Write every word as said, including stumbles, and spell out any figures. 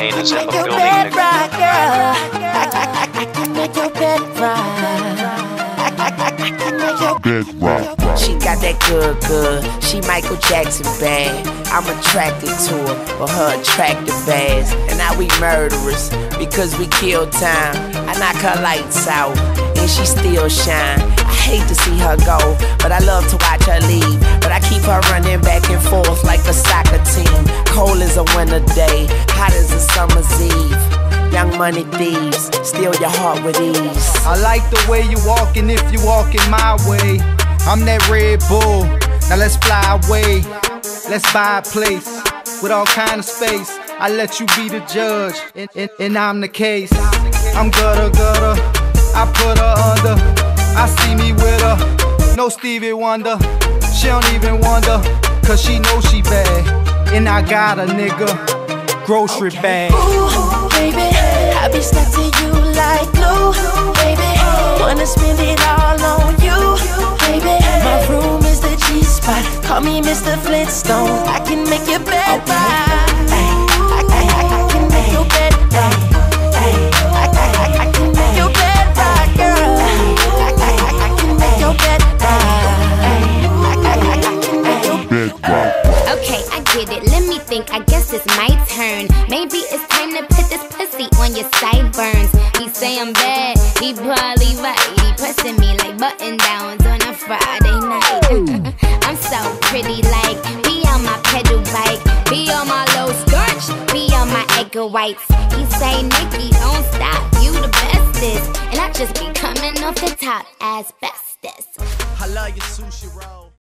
Kane is in the building. Bed rock, girl. I can make your bed rock. Bed rock. She got that good, good. She Michael Jackson bad. I'm attracted to her, but her attractive ass. And now we murderers because we kill time. I knock her lights out and she still shine. I hate to see her go, but I love to watch her leave. But I keep her running back and forth like a soccer team. Cold as a winter day, hot as a summer's eve. Young money thieves, steal your heart with ease. I like the way you walking if you walking my way. I'm that Red Bull, now let's fly away. Let's buy a place with all kind of space. I let you be the judge, and, and, and I'm the case. I'm gutter, gutter, I put her under. I see me with her, no Stevie Wonder. She don't even wonder, cause she know she bad. And I got a nigga, grocery bag. Ooh, baby, I be stuck to you like glue. Baby, wanna spend it all on you. Baby, my room is the G-spot. Call me Mister Flintstone. I can make your bed rock. I can make your bed rock. I can make your bed rock, girl. I can make your bed rock. Okay, I get it. Let me think. I guess it's my turn. Maybe it's time to put this pussy on your sideburns. He say I'm bad. He probably right. He pressing me like button downs on a Friday night. I'm so pretty, like be on my pedal bike, be on my low skirt, be on my egg whites. He say, Nikki, don't stop, you the bestest, and I just be coming off the top as bestest. I love your sushi roll.